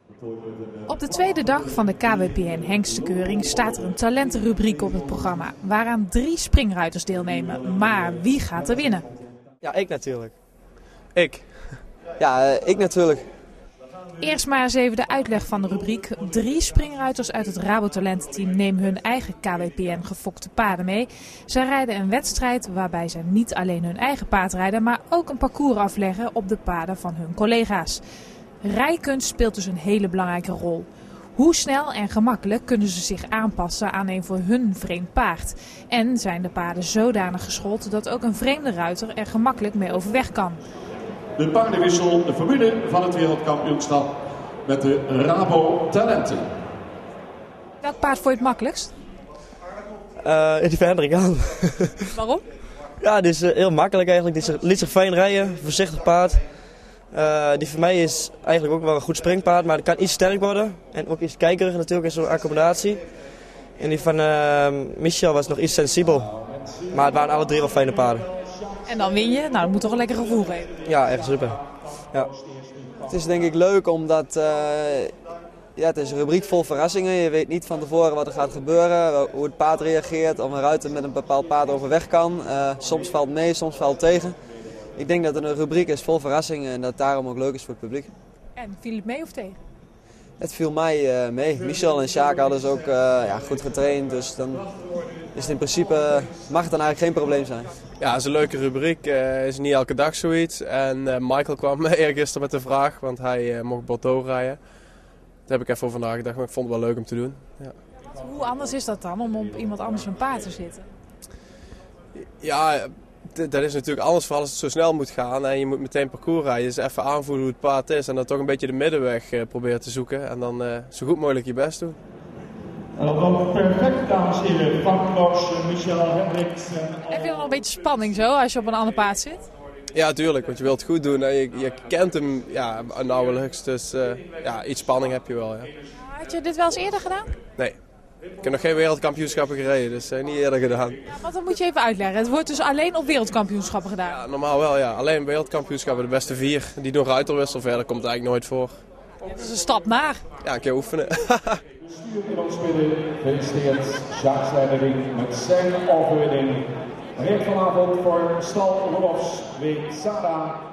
Op de tweede dag van de KWPN Hengstenkeuring staat er een talentenrubriek op het programma, waaraan 3 springruiters deelnemen. Maar wie gaat er winnen? Ja, ik natuurlijk. Ik? Ja, ik natuurlijk. Eerst maar eens even de uitleg van de rubriek. 3 springruiters uit het Rabotalententeam nemen hun eigen KWPN gefokte paarden mee. Zij rijden een wedstrijd waarbij ze niet alleen hun eigen paard rijden, maar ook een parcours afleggen op de paarden van hun collega's. Rijkunst speelt dus een hele belangrijke rol. Hoe snel en gemakkelijk kunnen ze zich aanpassen aan een voor hun vreemd paard? En zijn de paarden zodanig geschoold dat ook een vreemde ruiter er gemakkelijk mee overweg kan? De paardenwissel, de formule van het wereldkampioenschap met de Rabo Talenten. Welk paard vond je het makkelijkst? Die Hendrik aan. Waarom? Ja, die is heel makkelijk eigenlijk. Die liet zich fijn rijden, voorzichtig paard. Die voor mij is eigenlijk ook wel een goed springpaard, maar die kan iets sterk worden. En ook iets kijkerig natuurlijk in zo'n accommodatie. En die van Michel was nog iets sensibel. Maar het waren alle 3 wel fijne paarden. En dan win je. Nou, dat moet toch een lekker gevoel geven. Ja, echt super. Ja. Het is denk ik leuk omdat het is een rubriek vol verrassingen. Je weet niet van tevoren wat er gaat gebeuren, hoe het paard reageert, of een ruiter met een bepaald paard overweg kan. Soms valt mee, soms valt tegen. Ik denk dat het een rubriek is vol verrassingen en dat het daarom ook leuk is voor het publiek. En viel het mee of tegen? Het viel mij mee. Michel en Sjaak hadden ze ook goed getraind, dus dan is het in principe, mag het dan eigenlijk geen probleem zijn. Ja, het is een leuke rubriek. Is niet elke dag zoiets. En Michael kwam eergisteren met de vraag, want hij mocht Bordeaux rijden. Daar heb ik even over nagedacht, maar ik vond het wel leuk om te doen. Ja. Hoe anders is dat dan om op iemand anders een paard te zitten? Ja, dat is natuurlijk anders voor als het zo snel moet gaan en je moet meteen parcours rijden. Dus even aanvoelen hoe het paard is en dan toch een beetje de middenweg proberen te zoeken. En dan zo goed mogelijk je best doen. En dan perfect, dames en heren, Frank Knox, Michel Hendricks. Heb je dan nog een beetje spanning zo als je op een ander paard zit? Ja, tuurlijk, want je wilt het goed doen en je kent hem nauwelijks. Dus iets spanning heb je wel. Ja. Had je dit wel eens eerder gedaan? Nee, ik heb nog geen wereldkampioenschappen gereden, dus niet eerder gedaan. Ja, want dat moet je even uitleggen. Het wordt dus alleen op wereldkampioenschappen gedaan. Ja, normaal wel, ja. Alleen wereldkampioenschappen, de beste 4. Die doen ruiterwissel, verder komt het eigenlijk nooit voor. Dat is een stap naar. Ja, een keer oefenen. Stuur in ons midden gefeliciteerd Jacques Slijnering met zijn overwinning. Reed vanavond voor Stal Rolofs, Week Sada.